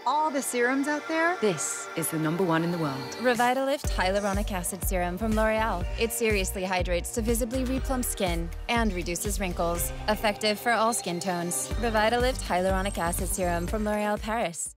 all the serums out there, This is the #1 in the world. Revitalift Hyaluronic Acid Serum from L'Oreal. It seriously hydrates to visibly replump skin and reduces wrinkles. Effective for all skin tones. Revitalift Hyaluronic Acid Serum from L'Oreal Paris.